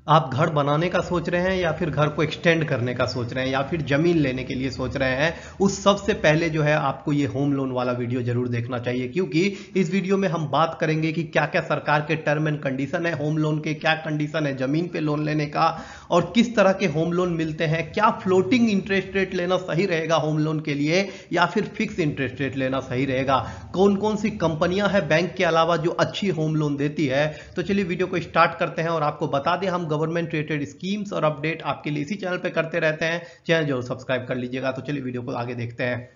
आप घर बनाने का सोच रहे हैं या फिर घर को एक्सटेंड करने का सोच रहे हैं या फिर जमीन लेने के लिए सोच रहे हैं, उस सबसे पहले जो है आपको ये होम लोन वाला वीडियो जरूर देखना चाहिए, क्योंकि इस वीडियो में हम बात करेंगे कि क्या क्या सरकार के टर्म एंड कंडीशन है होम लोन के, क्या कंडीशन है जमीन पे लोन लेने का, और किस तरह के होम लोन मिलते हैं, क्या फ्लोटिंग इंटरेस्ट रेट लेना सही रहेगा होम लोन के लिए या फिर फिक्स इंटरेस्ट रेट लेना सही रहेगा, कौन कौन सी कंपनियां हैं बैंक के अलावा जो अच्छी होम लोन देती है। तो चलिए वीडियो को स्टार्ट करते हैं और आपको बता दें हम गवर्नमेंट रिलेटेड स्कीम्स और अपडेट आपके लिए इसी चैनल पे करते रहते हैं, चैनल जरूर सब्सक्राइब कर लीजिएगा। तो चलिए वीडियो को आगे देखते हैं।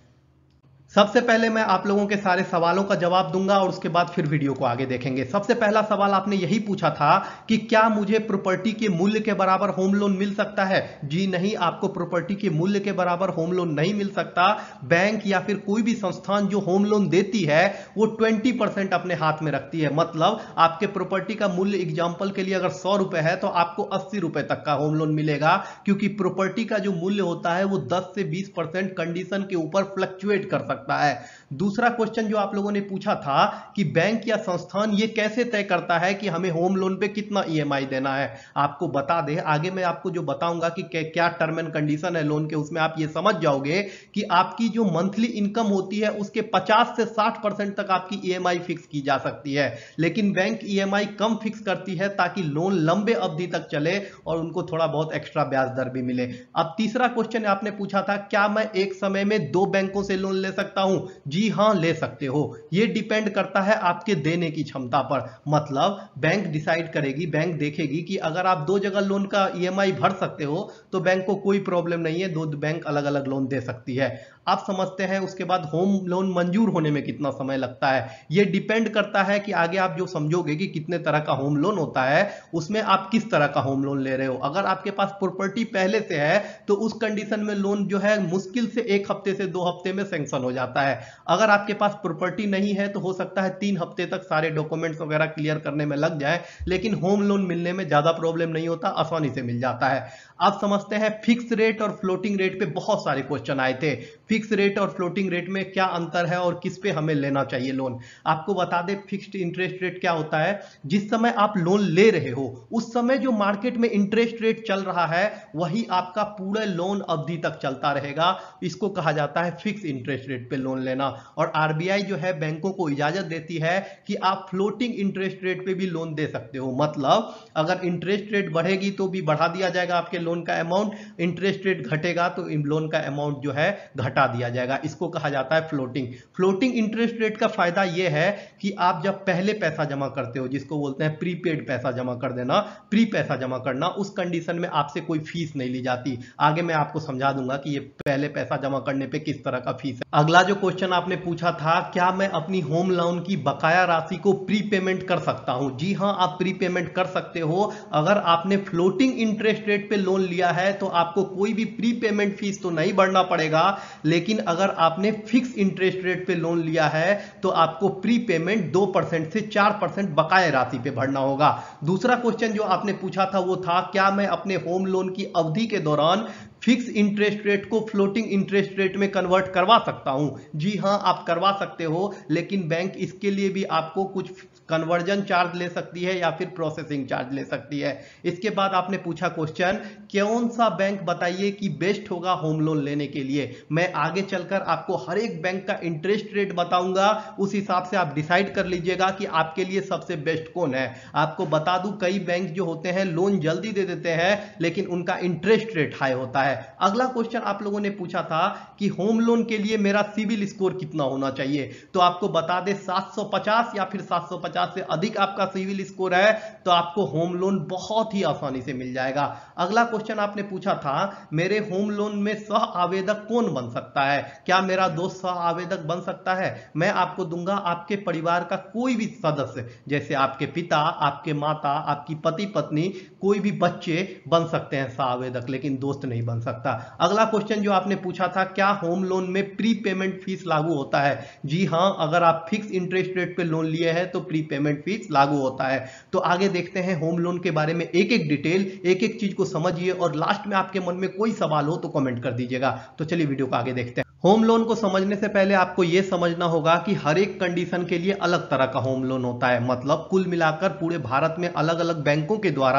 सबसे पहले मैं आप लोगों के सारे सवालों का जवाब दूंगा और उसके बाद फिर वीडियो को आगे देखेंगे। सबसे पहला सवाल आपने यही पूछा था कि क्या मुझे प्रॉपर्टी के मूल्य के बराबर होम लोन मिल सकता है। जी नहीं, आपको प्रॉपर्टी के मूल्य के बराबर होम लोन नहीं मिल सकता। बैंक या फिर कोई भी संस्थान जो होम लोन देती है वो 20% अपने हाथ में रखती है। मतलब आपके प्रॉपर्टी का मूल्य एग्जाम्पल के लिए अगर 100 रुपए है तो आपको 80 रुपए तक का होम लोन मिलेगा, क्योंकि प्रॉपर्टी का जो मूल्य होता है वो 10 से 20% कंडीशन के ऊपर फ्लक्चुएट कर सकता है। दूसरा क्वेश्चन जो आप लोगों ने पूछा था कि बैंक या संस्थान ये कैसे तय करता है कि हमें होम लोन पे कितना ईएमआई देना है। आपको बता दें, आगे मैं आपको जो बताऊंगा कि क्या टर्म एंड कंडीशन है लोन के, उसमें आप ये समझ जाओगे कि आपकी जो मंथली इनकम होती है उसके 50 से 60% तक आपकी ईएमआई फिक्स की जा सकती है, लेकिन बैंक ईएमआई कम फिक्स करती है ताकि लोन लंबे अवधि तक चले और उनको थोड़ा बहुत एक्स्ट्रा ब्याज दर भी मिले। अब तीसरा क्वेश्चन आपने पूछा था क्या मैं एक समय में 2 बैंकों से लोन ले सकता हूं। जी हां, ले सकते हो। यह डिपेंड करता है आपके देने की क्षमता पर। मतलब बैंक डिसाइड करेगी, बैंक देखेगी कि अगर आप 2 जगह लोन का ईएमआई भर सकते हो तो बैंक को कोई प्रॉब्लम नहीं है, 2 बैंक अलग अलग लोन दे सकती है। आप समझते हैं उसके बाद होम लोन मंजूर होने में कितना समय लगता है। यह डिपेंड करता है कि आगे आप जो समझोगे कि कितने तरह का होम लोन होता है, उसमें आप किस तरह का होम लोन ले रहे हो। अगर आपके पास प्रॉपर्टी पहले से है तो उस कंडीशन में लोन जो है मुश्किल से 1 हफ्ते से 2 हफ्ते में सैंक्शन हो जाता है। अगर आपके पास प्रॉपर्टी नहीं है तो हो सकता है 3 हफ्ते तक सारे डॉक्यूमेंट्स वगैरह क्लियर करने में लग जाए, लेकिन होम लोन मिलने में ज्यादा प्रॉब्लम नहीं होता, आसानी से मिल जाता है। आप समझते हैं फिक्स रेट और फ्लोटिंग रेट पे बहुत सारे क्वेश्चन आए थे। फिक्स रेट और फ्लोटिंग रेट में क्या अंतर है और किस पे हमें लेना चाहिए लोन। आपको बता दें फिक्स्ड इंटरेस्ट रेट क्या होता है। जिस समय आप लोन ले रहे हो उस समय जो मार्केट में इंटरेस्ट रेट चल रहा है वही आपका पूरे लोन अवधि तक चलता रहेगा। इसको कहा जाता है फिक्स इंटरेस्ट रेट पे लोन लेना। और आरबीआई जो है बैंकों को इजाजत देती है कि आप फ्लोटिंग इंटरेस्ट रेट पे भी लोन दे सकते हो। मतलब अगर इंटरेस्ट रेट बढ़ेगी तो भी बढ़ा दिया जाएगा आपके लोन का अमाउंट, इंटरेस्ट रेट घटेगा तो लोन का अमाउंट जो है घटा दिया जाएगा। इसको कहा जाता है फ्लोटिंग। फ्लोटिंग इंटरेस्ट रेट का फायदा यह है कि आप जब पहले पैसा जमा करते हो, जिसको बोलते हैं प्रीपेड पैसा जमा कर देना, प्री पैसा जमा करना, उस कंडीशन में आपसे कोई फीस नहीं ली जाती। आगे मैं आपको समझा दूंगा कि ये पहले पैसा जमा करने पे किस तरह का फीस है। अगला जो क्वेश्चन आपने पूछा था क्या मैं अपनी होम लोन की बकाया राशि को प्री पेमेंट कर सकता हूं। जी हां, आप प्री पेमेंट कर सकते हो। अगर आपने फ्लोटिंग इंटरेस्ट रेट पे लोन लिया है तो आपको कोई भी प्री पेमेंट फीस तो नहीं भरना पड़ेगा, लेकिन अगर आपने फिक्स इंटरेस्ट रेट पे लोन लिया है तो आपको प्री पेमेंट 2% से 4% बकाया राशि पे भरना होगा। दूसरा क्वेश्चन जो आपने पूछा था वो था क्या मैं अपने होम लोन की अवधि के दौरान फिक्स इंटरेस्ट रेट को फ्लोटिंग इंटरेस्ट रेट में कन्वर्ट करवा सकता हूं। जी हां, आप करवा सकते हो, लेकिन बैंक इसके लिए भी आपको कुछ कन्वर्जन चार्ज ले सकती है या फिर प्रोसेसिंग चार्ज ले सकती है। इसके बाद आपने पूछा क्वेश्चन कौन सा बैंक बताइए कि बेस्ट होगा होम लोन लेने के लिए। मैं आगे चलकर आपको हर एक बैंक का इंटरेस्ट रेट बताऊंगा, उस हिसाब से आप डिसाइड कर लीजिएगा कि आपके लिए सबसे बेस्ट कौन है। आपको बता दूं कई बैंक जो होते हैं लोन जल्दी दे देते हैं लेकिन उनका इंटरेस्ट रेट हाई होता है। अगला क्वेश्चन आप लोगों ने पूछा था कि होम लोन के लिए मेरा सिविल स्कोर कितना होना चाहिए। तो आपको बता दें 750 या फिर 750 से अधिक आपका सिविल स्कोर है तो आपको होम लोन बहुत ही आसानी से मिल जाएगा। अगला क्वेश्चन आपने पूछा था मेरे होम लोन में सह आवेदक कौन बन सकता है। क्या मेरा दोस्त सह आवेदक बन सकता है। मैं आपको दूंगा आपके परिवार का कोई भी सदस्य, जैसे आपके पिता, आपके माता, आपकी पति पत्नी, कोई भी बच्चे बन सकते हैं सह आवेदक, लेकिन दोस्त नहीं बन सकता। अगला क्वेश्चन जो आपने पूछा था क्या होम लोन में प्री पेमेंट फीस लागू होता है। जी हां, अगर आप फिक्स इंटरेस्ट रेट पे लोन लिए हैं तो प्री पेमेंट फीस लागू होता है। तो आगे देखते हैं होम लोन के बारे में एक एक डिटेल, एक एक चीज को समझिए और लास्ट में आपके मन में कोई सवाल हो तो कमेंट कर दीजिएगा। तो चलिए वीडियो को आगे देखते हैं। होम लोन को समझने से पहले आपको यह समझना होगा कि हर एक कंडीशन के लिए अलग तरह का होम लोन होता है। मतलब कुल मिलाकर पूरे भारत में अलग अलग बैंकों के द्वारा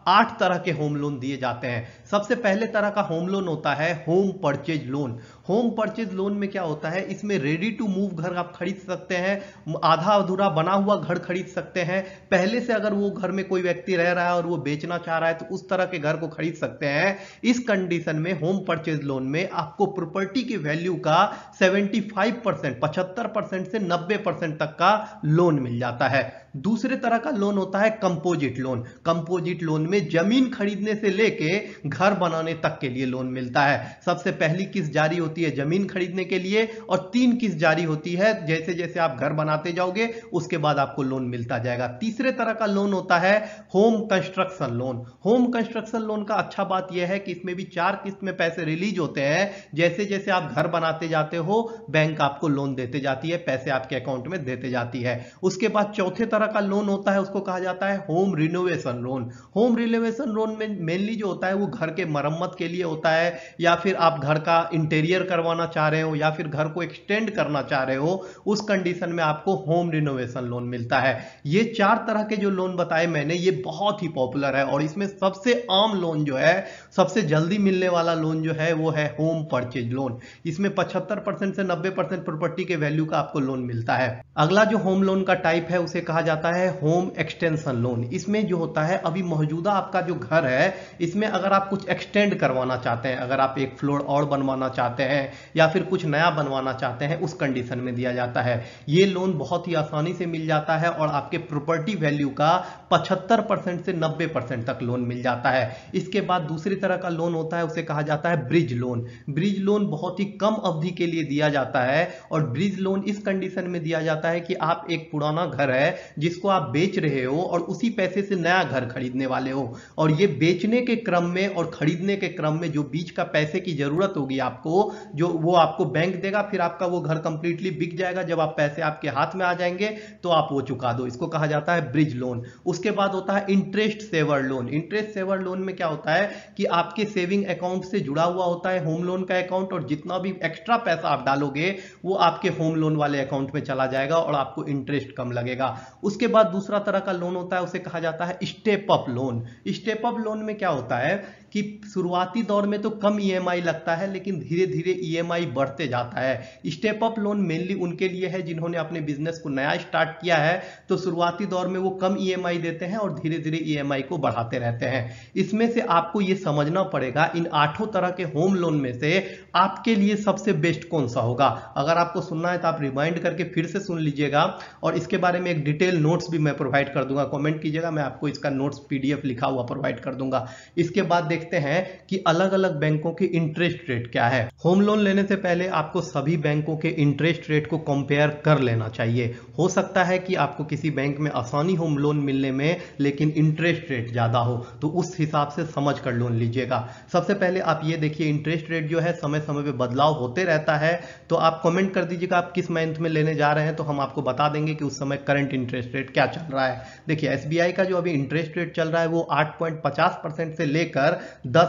8 तरह के होम लोन दिए जाते हैं। सबसे पहले तरह का होम लोन होता है home purchase loan. Home purchase loan में क्या होता है, इसमें रेडी टू मूव घर आप खरीद सकते हैं, आधा अधूरा बना हुआ घर खरीद सकते हैं। पहले से अगर वो घर में कोई व्यक्ति रह रहा है और वो बेचना चाह रहा है तो उस तरह के घर को खरीद सकते हैं। इस कंडीशन में होम परचेज लोन में आपको प्रॉपर्टी की वैल्यू का 75% 75% से 90% तक का लोन मिल जाता है। दूसरे तरह का लोन होता है कंपोजिट लोन। कंपोजिट लोन में जमीन खरीदने से लेके घर बनाने तक के लिए लोन मिलता है। सबसे पहली किस्त जारी होती है जमीन खरीदने के लिए और 3 किस्त जारी होती है जैसे जैसे आप घर बनाते जाओगे उसके बाद आपको लोन मिलता जाएगा। तीसरे तरह का लोन होता है home construction loan. Home construction loan का अच्छा बात यह है कि इसमें भी 4 किस्त में पैसे रिलीज होते हैं। जैसे जैसे आप घर बनाते जाते हो बैंक आपको लोन देते जाती है, पैसे आपके अकाउंट में देते जाती है। उसके बाद चौथे तरह का लोन होता है उसको कहा जाता है home renovation loan. Home renovation loan में मेनली जो होता है वो घर के मरम्मत के लिए होता है, या फिर आप घर का इंटीरियर करवाना चाह रहे हो या फिर घर को एक्सटेंड करना चाह रहे हो, उस कंडीशन में आपको होम रिनोवेशन लोन मिलता है। ये 4 तरह के जो लोन बताए मैंने ये बहुत ही पॉपुलर है और इसमें सबसे आम लोन जो है, सबसे जल्दी मिलने वाला लोन जो है वो है होम परचेज लोन। इसमें 75% से 90% प्रॉपर्टी के वैल्यू का आपको लोन मिलता है। अगला जो होम लोन का टाइप है उसे कहा जाता है होम एक्सटेंशन लोन। इसमें जो होता है अभी मौजूदा आपका जो घर है इसमें अगर आप कुछ एक्सटेंड करवाना चाहते हैं, अगर आप एक फ्लोर और बनवाना चाहते हैं या फिर कुछ नया बनवाना चाहते हैं, उस कंडीशन में दिया जाता है। ये लोन बहुत ही आसानी से मिल जाता है और आपके प्रॉपर्टी वैल्यू का 75% से 90% तक लोन मिल जाता है। इसके बाद दूसरी तरह का लोन होता है उसे कहा जाता है ब्रिज लोन। ब्रिज लोन बहुत ही कम अवधि के लिए दिया जाता है और ब्रिज लोन इस कंडीशन में दिया जाता है कि आप एक पुराना घर है जिसको आप बेच रहे हो और उसी पैसे से नया घर खरीदने वाले हो, और ये बेचने के क्रम में और खरीदने के क्रम में जो बीच का पैसे की जरूरत होगी आपको, जो वो आपको बैंक देगा, फिर आपका वो घर कंप्लीटली बिक जाएगा। जब आप पैसे आपके हाथ में आ जाएंगे तो आप वो चुका दो। इसको कहा जाता है ब्रिज लोन। उसके बाद होता है interest saver loan. Interest saver loan में क्या होता है कि आपके सेविंग अकाउंट से जुड़ा हुआ होता है होम लोन का अकाउंट, और जितना भी एक्स्ट्रा पैसा आप डालोगे वो आपके होम लोन वाले अकाउंट में चला जाएगा और आपको इंटरेस्ट कम लगेगा। उसके बाद दूसरा तरह का लोन होता है उसे कहा जाता है step up loan. Step up loan में क्या होता है कि शुरुआती दौर में तो कम ईएमआई लगता है लेकिन धीरे धीरे ईएमआई बढ़ते जाता है। स्टेप अप लोन मेनली उनके लिए है जिन्होंने अपने बिजनेस को नया स्टार्ट किया है, तो शुरुआती दौर में वो कम ईएमआई देते हैं और धीरे धीरे ईएमआई को बढ़ाते रहते हैं। इसमें से आपको ये समझना पड़ेगा इन 8 तरह के होम लोन में से आपके लिए सबसे बेस्ट कौन सा होगा। अगर आपको सुनना है तो आप रिमाइंड करके फिर से सुन लीजिएगा और इसके बारे में एक डिटेल नोट्स भी मैं प्रोवाइड कर दूंगा। कमेंट कीजिएगा, मैं आपको इसका नोट्स पीडीएफ लिखा हुआ प्रोवाइड कर दूंगा। इसके बाद देखते हैं कि अलग अलग बैंकों के इंटरेस्ट रेट क्या है। होम लोन लेने से पहले आपको सभी बैंकों के इंटरेस्ट रेट को कंपेयर कर लेना चाहिए। हो सकता है कि आपको किसी बैंक में आसानी होम लोन मिलने में लेकिन इंटरेस्ट रेट ज्यादा हो, तो उस हिसाब से समझ कर लोन लीजिएगा। सबसे पहले आप ये देखिए इंटरेस्ट रेट जो है समय समय पे बदलाव होते रहता है, तो आप कमेंट कर दीजिएगा आप किस मंथ में लेने जा रहे हैं, तो हम आपको बता देंगे कि उस समय करंट इंटरेस्ट रेट क्या चल रहा है। देखिए एसबीआई का जो अभी इंटरेस्ट रेट चल रहा है वो 8.50% से लेकर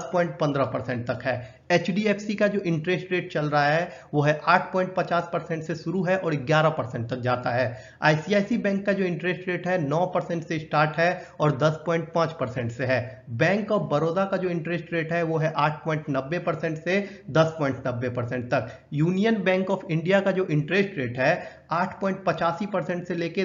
10.15% तक है। एचडीएफसी का जो इंटरेस्ट रेट चल रहा है वो है 8.50% से शुरू है और 11% तक जाता है। आईसीआईसी बैंक का जो इंटरेस्ट रेट है 9% से स्टार्ट है और 10.5% से है। बैंक ऑफ बड़ौदा का जो इंटरेस्ट रेट है वो है 8.90% से 10.90% तक। यूनियन बैंक ऑफ इंडिया का जो इंटरेस्ट रेट है 8.85% से लेके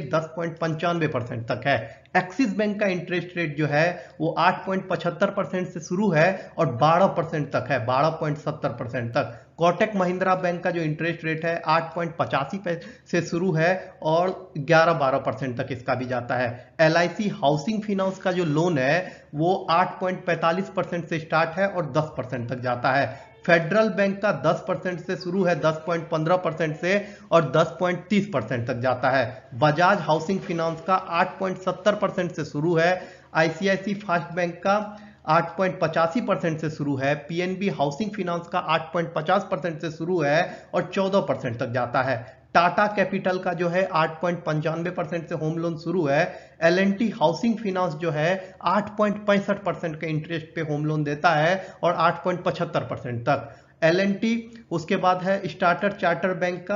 10.95% तक है। एक्सिस बैंक का इंटरेस्ट रेट जो है वो 8.75% से शुरू है और 12% तक है, 12.70% तक। कोटक महिंद्रा बैंक का जो इंटरेस्ट रेट है 8.85 से शुरू है और 11-12% तक इसका भी जाता है। एलआईसी हाउसिंग फाइनेंस का जो लोन है वो 8.45% से स्टार्ट है और 10% तक जाता है। फेडरल बैंक का 10% से शुरू है, 10.15% से और 10.30% तक जाता है। बजाज हाउसिंग फाइनेंस का 8.70% से शुरू है। आईसीआईसी फर्स्ट बैंक का 8.85% से शुरू है। पीएनबी हाउसिंग फाइनेंस का 8.50% से शुरू है और 14% तक जाता है। टाटा कैपिटल का जो है 8.95% से होम लोन शुरू है। एलएनटी हाउसिंग फाइनेंस जो है 8.65% के इंटरेस्ट पे होम लोन देता है और 8.75% तक। L&T, उसके बाद है स्टार्टर चार्टर बैंक का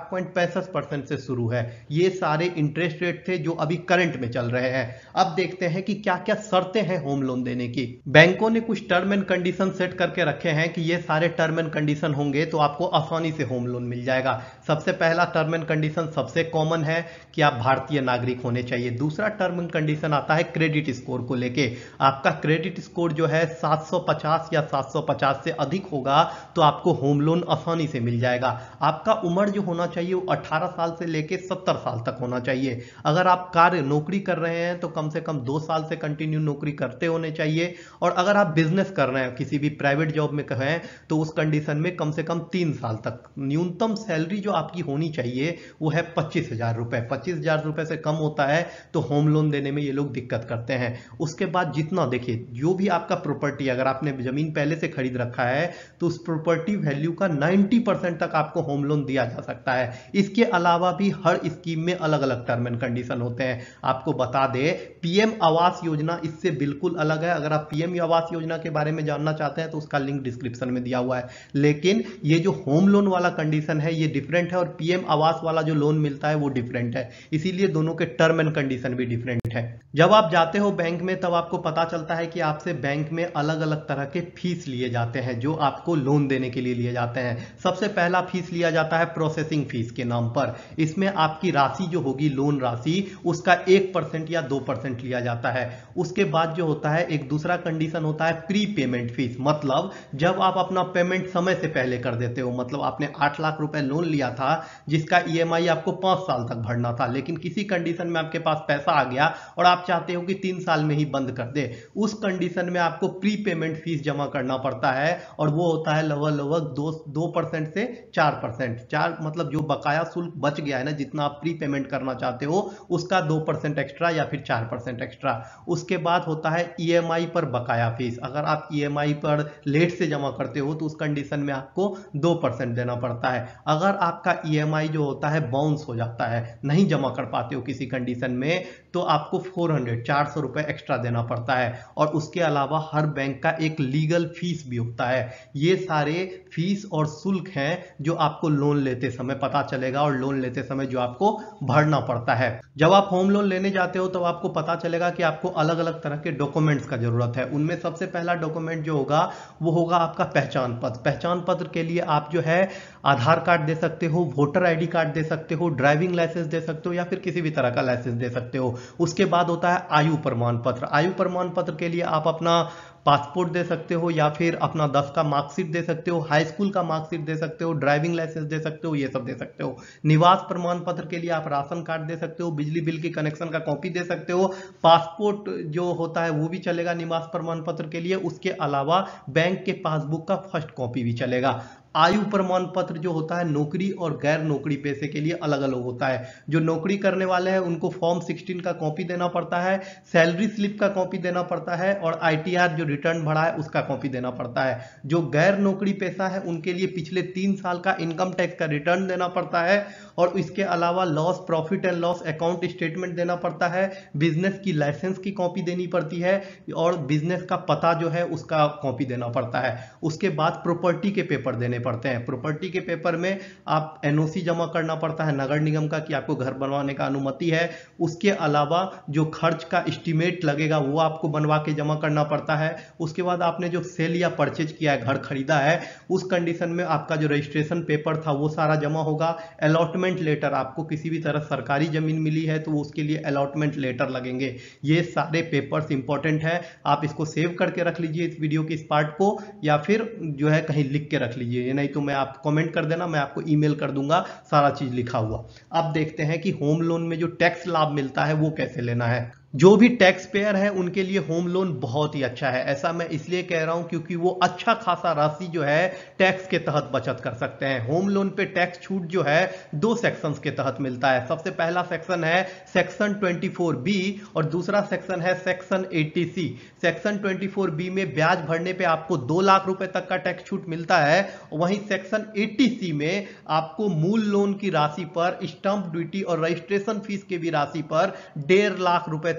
8.65% से शुरू है। ये सारे इंटरेस्ट रेट थे जो अभी करंट में चल रहे हैं। अब देखते हैं कि क्या क्या शर्तें हैं होम लोन देने की। बैंकों ने कुछ टर्म एंड कंडीशन सेट करके रखे हैं कि ये सारे टर्म एंड कंडीशन होंगे तो आपको आसानी से होम लोन मिल जाएगा। सबसे पहला टर्म एंड कंडीशन सबसे कॉमन है कि आप भारतीय नागरिक होने चाहिए। दूसरा टर्म एंड कंडीशन आता है क्रेडिट स्कोर को लेके। आपका क्रेडिट स्कोर जो है 750 या 750 से अधिक होगा तो आपको होम लोन आसानी से मिल जाएगा। आपका उम्र जो होना चाहिए वो 18 साल से लेके 70 साल तक होना चाहिए। अगर आप कार्य नौकरी कर रहे हैं तो कम से कम 2 साल से कंटिन्यू नौकरी करते होने चाहिए, और अगर आप बिजनेस कर रहे हैं किसी भी प्राइवेट जॉब में कहें तो उस कंडीशन में कम से कम 3 साल तक। न्यूनतम सैलरी जो आपकी होनी चाहिए वो है 25,000 रुपए। 25,000 रुपए से कम होता है तो होम लोन देने में ये लोग दिक्कत करते हैं। उसके बाद जितना देखिए जो भी आपका प्रॉपर्टी, अगर आपने जमीन पहले से खरीद रखा है तो उस प्रॉपर्टी वैल्यू का 90% तक आपको होम लोन दिया जा सकता है। इसके अलावा भी हर स्कीम में अलग अलग टर्म एंड कंडीशन होते हैं। आपको बता दे पीएम आवास योजना इससे बिल्कुल अलग है। अगर आप पीएम आवास योजना के बारे में जानना चाहते हैं तो उसका लिंक डिस्क्रिप्शन में दिया हुआ है, लेकिन ये जो होम लोन वाला कंडीशन है ये डिफरेंट है, और पीएम आवास वाला जो लोन मिलता है वो डिफरेंट है। इसीलिए दोनों के टर्म एंड कंडीशन भी डिफरेंट है। जब आप जाते हो बैंक में तब आपको पता चलता है कि आपसे बैंक में अलग अलग तरह के फीस लिए जाते हैं जो आपको लोन देने के लिए लिए जाते हैं। सबसे पहला फीस लिया जाता है प्रोसेसिंग फीस के नाम पर। इसमें आपकी राशि जो होगी लोन राशि उसका 1% या 2% लिया जाता है। उसके बाद जो होता है एक दूसरा कंडीशन होता है प्री पेमेंट फीस। मतलब जब आप अपना पेमेंट समय से पहले कर देते हो, मतलब आपने 8 लाख रुपए लोन लिया था जिसका ईएमआई आपको 5 साल तक भरना था, लेकिन किसी कंडीशन में आपके पास पैसा आ गया और आप चाहते हो कि 3 साल में ही बंद कर दे, उस कंडीशन में आपको प्री पेमेंट फीस जमा करना पड़ता है, और वो होता है लगभग 2% से 4%। 4 मतलब जो बकाया शुल्क बच गया है ना, जितना आप प्री पेमेंट करना चाहते हो उसका 2% एक्स्ट्रा या फिर 4% एक्स्ट्रा। उसके बाद होता है ईएमआई पर बकाया फीस। अगर आप ईएमआई पर लेट से जमा करते हो तो उस कंडीशन में आपको 2% देना पड़ता है। अगर आपका ईएमआई जो होता है बाउंस हो जाता है, नहीं जमा कर पाते हो किसी कंडीशन में, तो आपको 400 रुपए एक्स्ट्रा देना पड़ता है। और उसके अलावा हर बैंक का एक लीगल फीस भी होता है। ये सारे फीस और शुल्क हैं जो आपको लोन लेते समय पता चलेगा, और लोन लेते समय जो आपको भरना पड़ता है। जब आप होम लोन लेने जाते हो तो आपको पता चलेगा कि आपको अलग अलग तरह के डॉक्यूमेंट्स का जरूरत है। उनमें सबसे पहला डॉक्यूमेंट जो होगा वो होगा आपका पहचान पत्र। पहचान पत्र के लिए आप जो है आधार कार्ड दे सकते हो, वोटर आईडी कार्ड दे सकते हो, ड्राइविंग लाइसेंस दे सकते हो, या फिर किसी भी तरह का लाइसेंस दे सकते हो। उसके बाद होता है आयु प्रमाण पत्र। आयु प्रमाण पत्र के लिए आप अपना पासपोर्ट दे सकते हो, या फिर अपना 10 का मार्कशीट दे सकते हो, हाई स्कूल का मार्कशीट दे सकते हो, ड्राइविंग लाइसेंस दे सकते हो, ये सब दे सकते हो। निवास प्रमाण पत्र के लिए आप राशन कार्ड दे सकते हो, बिजली बिल की कनेक्शन का कॉपी दे सकते हो। पासपोर्ट जो होता है वो भी चलेगा निवास प्रमाण पत्र के लिए। उसके अलावा बैंक के पासबुक का फर्स्ट कॉपी भी चलेगा। आयु प्रमाण पत्र जो होता है नौकरी और गैर नौकरी पेशे के लिए अलग अलग होता है। जो नौकरी करने वाले हैं उनको फॉर्म 16 का कॉपी देना पड़ता है, सैलरी स्लिप का कॉपी देना पड़ता है, और आईटीआर जो रिटर्न भरा है उसका कॉपी देना पड़ता है। जो गैर नौकरी पेशा है उनके लिए पिछले 3 साल का इनकम टैक्स का रिटर्न देना पड़ता है, और इसके अलावा loss profit and loss account statement देना पड़ता है। बिजनेस की लाइसेंस की कॉपी देनी पड़ती है, और बिजनेस का पता जो है उसका कॉपी देना पड़ता है। उसके बाद प्रॉपर्टी के पेपर देने पड़ते हैं। प्रॉपर्टी के पेपर में आप एनओसी जमा करना पड़ता है नगर निगम का कि आपको घर बनवाने का अनुमति है। उसके अलावा जो खर्च का एस्टीमेट लगेगा वो आपको बनवा के जमा करना पड़ता है। उसके बाद आपने जो सेल या परचेज किया है, घर खरीदा है, उस कंडीशन में आपका जो रजिस्ट्रेशन पेपर था वो सारा जमा होगा। अलॉटमेंट लेटर, आपको किसी भी तरह सरकारी जमीन मिली है तो उसके लिए अलॉटमेंट लेटर लगेंगे। ये सारे पेपर्स इंपॉर्टेंट है। आप इसको सेव करके रख लीजिए इस वीडियो के इस पार्ट को, या फिर जो है कहीं लिख के रख लीजिए, नहीं तो मैं आप कमेंट कर देना, मैं आपको ईमेल कर दूंगा सारा चीज लिखा हुआ। अब देखते हैं कि होम लोन में जो टैक्स लाभ मिलता है वो कैसे लेना है। जो भी टैक्स पेयर है उनके लिए होम लोन बहुत ही अच्छा है। ऐसा मैं इसलिए कह रहा हूं क्योंकि वो अच्छा खासा राशि जो है टैक्स के तहत बचत कर सकते हैं। होम लोन पे टैक्स छूट जो है 2 सेक्शंस के तहत मिलता है। सबसे पहला सेक्शन है सेक्शन 24B और दूसरा सेक्शन है सेक्शन 80C। सेक्शन 24B में ब्याज भरने पे आपको 2 लाख रुपए तक का टैक्स छूट मिलता है। वहीं सेक्शन 80C में आपको मूल लोन की राशि पर, स्टंप ड्यूटी और रजिस्ट्रेशन फीस की भी राशि पर 1.5 लाख रुपए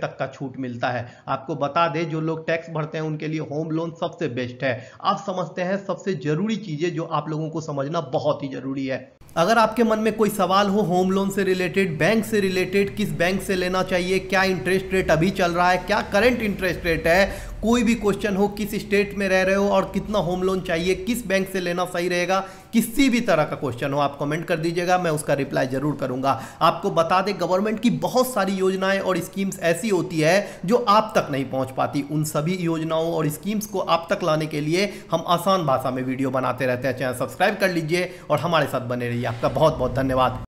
तक का छूट मिलता है। आपको बता दें, जो लोग टैक्स भरते हैं उनके लिए होम लोन सबसे बेस्ट है। आप समझते हैं सबसे जरूरी चीजें जो आप लोगों को समझना बहुत ही जरूरी है। अगर आपके मन में कोई सवाल हो होम लोन से रिलेटेड, बैंक से रिलेटेड, किस बैंक से लेना चाहिए, क्या इंटरेस्ट रेट अभी चल रहा है, क्या करंट इंटरेस्ट रेट है, कोई भी क्वेश्चन हो, किस स्टेट में रह रहे हो और कितना होम लोन चाहिए, किस बैंक से लेना सही रहेगा, किसी भी तरह का क्वेश्चन हो आप कमेंट कर दीजिएगा, मैं उसका रिप्लाई जरूर करूंगा। आपको बता दें, गवर्नमेंट की बहुत सारी योजनाएं और स्कीम्स ऐसी होती है जो आप तक नहीं पहुंच पाती। उन सभी योजनाओं और स्कीम्स को आप तक लाने के लिए हम आसान भाषा में वीडियो बनाते रहते हैं। चैनल सब्सक्राइब कर लीजिए और हमारे साथ बने रहिए। आपका बहुत बहुत धन्यवाद।